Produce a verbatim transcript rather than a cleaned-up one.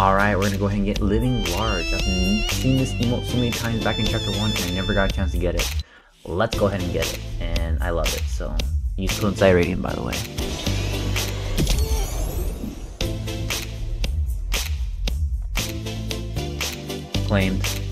Alright, we're gonna go ahead and get Living Large. I've seen this emote so many times back in chapter one and I never got a chance to get it. Let's go ahead and get it. And I love it, so use Coincide Radiant, by the way. Claimed.